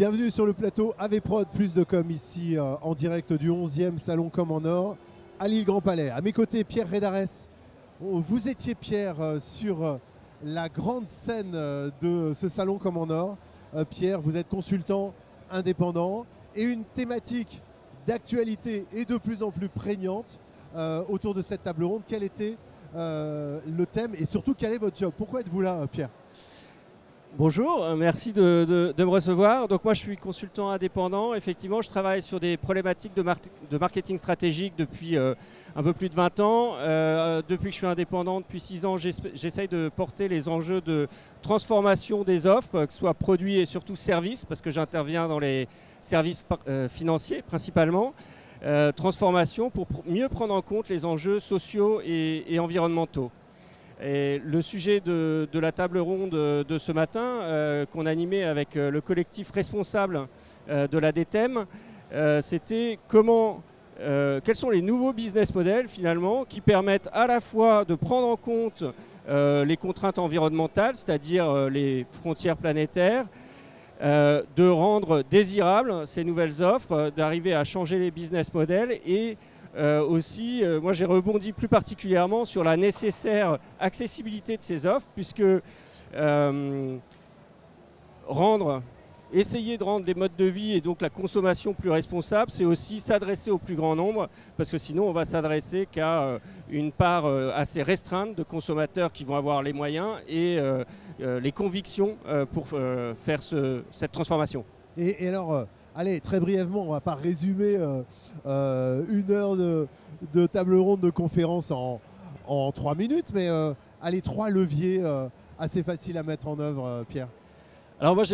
Bienvenue sur le plateau AVProd, plus de com ici en direct du 11e Salon Com en Or à Lille Grand Palais. À mes côtés, Pierre Redarès. Vous étiez, Pierre, sur la grande scène de ce Salon Com en Or. Pierre, vous êtes consultant indépendant et une thématique d'actualité et de plus en plus prégnante autour de cette table ronde. Quel était le thème et surtout quel est votre job? Pourquoi êtes-vous là, Pierre? Bonjour, merci de me recevoir. Donc moi je suis consultant indépendant. Effectivement, je travaille sur des problématiques de marketing stratégique depuis un peu plus de 20 ans. Depuis que je suis indépendant, depuis 6 ans, j'essaye de porter les enjeux de transformation des offres, que ce soit produits et surtout services, parce que j'interviens dans les services financiers principalement. Transformation pour mieux prendre en compte les enjeux sociaux et environnementaux. Et le sujet de la table ronde de ce matin, qu'on animait avec le collectif responsable de la DTEM, c'était quels sont les nouveaux business models finalement qui permettent à la fois de prendre en compte les contraintes environnementales, c'est-à-dire les frontières planétaires, de rendre désirables ces nouvelles offres, d'arriver à changer les business models et aussi, moi j'ai rebondi plus particulièrement sur la nécessaire accessibilité de ces offres, puisque essayer de rendre des modes de vie et donc la consommation plus responsable, c'est aussi s'adresser au plus grand nombre, parce que sinon on va s'adresser qu'à une part assez restreinte de consommateurs qui vont avoir les moyens et les convictions pour faire cette transformation. Et alors, allez, très brièvement, on ne va pas résumer une heure de table ronde de conférence en 3 minutes, mais allez, 3 leviers assez faciles à mettre en œuvre, Pierre. Alors moi,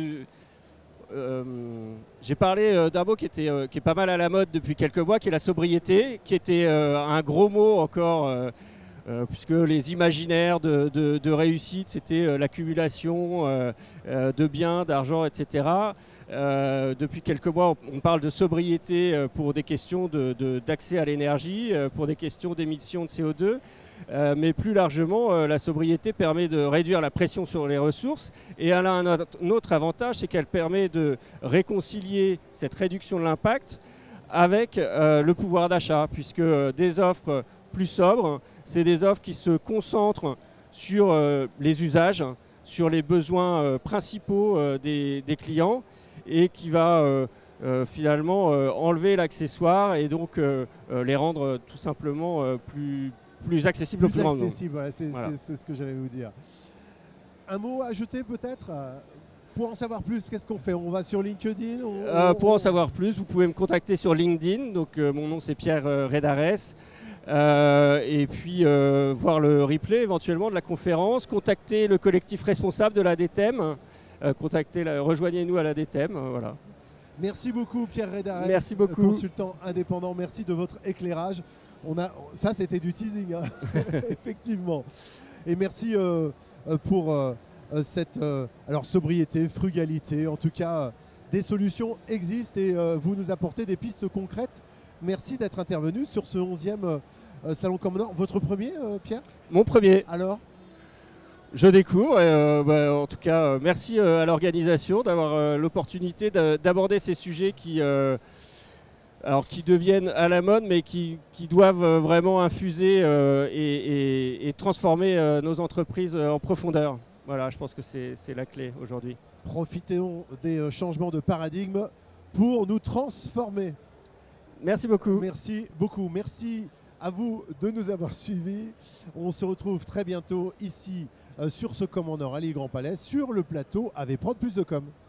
j'ai parlé d'un mot qui est pas mal à la mode depuis quelques mois, qui est la sobriété, qui était un gros mot encore, puisque les imaginaires de réussite, c'était l'accumulation de biens, d'argent, etc. Depuis quelques mois, on parle de sobriété pour des questions d'accès à l'énergie, pour des questions d'émissions de CO2. Mais plus largement, la sobriété permet de réduire la pression sur les ressources et elle a un autre avantage, c'est qu'elle permet de réconcilier cette réduction de l'impact avec le pouvoir d'achat, puisque des offres plus sobres, c'est des offres qui se concentrent sur les usages, sur les besoins principaux des clients et qui va finalement enlever l'accessoire et donc les rendre tout simplement plus accessible au plus grand nombre. Voilà, c'est ce que j'allais vous dire. Un mot à ajouter peut-être pour en savoir plus, qu'est-ce qu'on fait? On va sur LinkedIn Pour en savoir plus, vous pouvez me contacter sur LinkedIn. Donc, mon nom, c'est Pierre Redarès. Et puis, voir le replay éventuellement de la conférence. Contacter le collectif responsable de la DTEM. Rejoignez-nous à la DTEM. Voilà. Merci beaucoup, Pierre Redarès. Merci beaucoup. Consultant indépendant. Merci de votre éclairage. Ça, c'était du teasing, hein. Effectivement. Et merci pour cette sobriété, frugalité. En tout cas, des solutions existent et vous nous apportez des pistes concrètes. Merci d'être intervenu sur ce 11e Salon Com en Or. Votre premier, Pierre? Mon premier. Alors? Je découvre. En tout cas, merci à l'organisation d'avoir l'opportunité d'aborder ces sujets qui deviennent à la mode, mais qui doivent vraiment infuser et transformer nos entreprises en profondeur. Voilà, je pense que c'est la clé aujourd'hui. Profitons des changements de paradigme pour nous transformer. Merci beaucoup. Merci beaucoup. Merci à vous de nous avoir suivis. On se retrouve très bientôt ici sur ce Com en Or à Lille Grand Palais, sur le plateau AVProd, plus de com.